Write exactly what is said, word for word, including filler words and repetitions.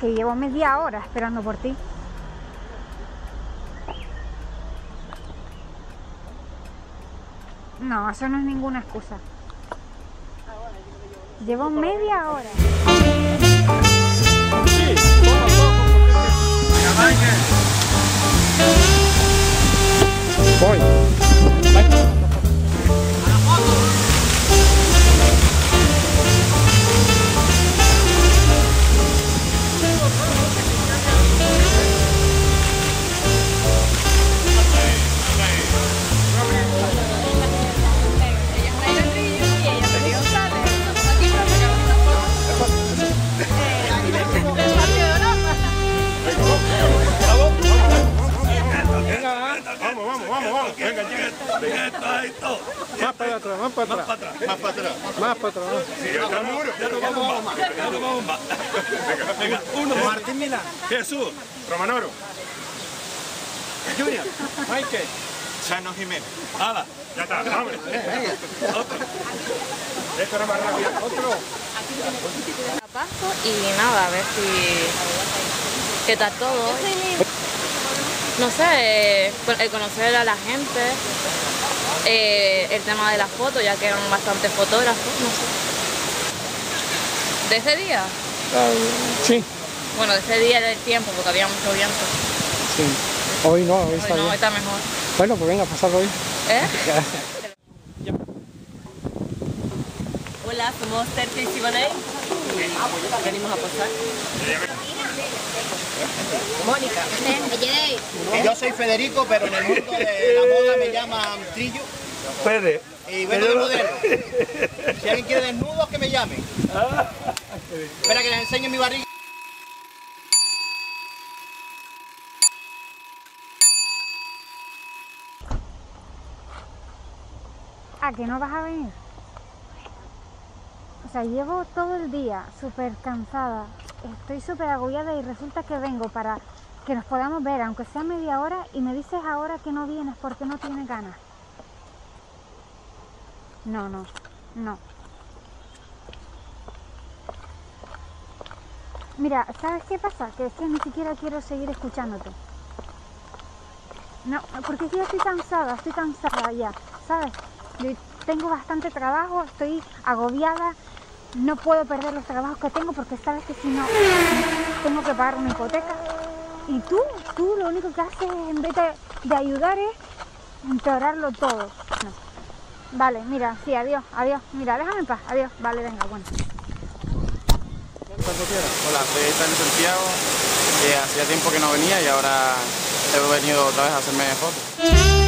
que llevo media hora esperando por ti. No, eso no es ninguna excusa. Llevo media hora. Sí, poco a poco, porque voy. Vamos, vamos, vamos, vamos. Venga, llega. Más para atrás, más para atrás. Más para atrás. Más para atrás. Sí, ya no vamos más. Ya no vamos más. Venga, venga. Uno. Martín Milán. Jesús. Romanoro. Junior. Michael. Chano Jiménez. Ala. Ya está, vámonos. Otro. Esto era más rápido. Otro. Paso y nada, a ver si... qué tal todo. No sé, eh, el conocer a la gente, eh, el tema de las fotos, ya que eran bastantes fotógrafos, no sé. ¿De ese día? Uh, sí. Bueno, de ese día del tiempo, porque había mucho viento. Sí. Hoy no, hoy, hoy está no, bien. Hoy está mejor. Bueno, pues venga, pasarlo hoy. ¿Eh? Hola, somos Tercia y Siboney. Venimos a posar. Mónica. Yo soy Federico, pero en el mundo de la moda me llaman Trillo. Fede. Y vengo de modelo. Si alguien quiere desnudos, que me llame. Espera que les enseñe mi barriga. ¿A que no vas a venir? O sea, llevo todo el día súper cansada, estoy súper agobiada y resulta que vengo para que nos podamos ver, aunque sea media hora, y me dices ahora que no vienes porque no tienes ganas. No, no, no. Mira, ¿sabes qué pasa? Que es que ni siquiera quiero seguir escuchándote. No, porque ya estoy cansada, estoy cansada ya, ¿sabes? Yo tengo bastante trabajo, estoy agobiada, no puedo perder los trabajos que tengo porque sabes que si no, tengo que pagar una hipoteca. Y tú, tú lo único que haces en vez de, de ayudar es empeorarlo todo. No. Vale, mira, sí, adiós, adiós. Mira, déjame en paz, adiós. Vale, venga, bueno. Hola, soy Stanley Santiago, eh, hacía tiempo que no venía y ahora he venido otra vez a hacerme fotos.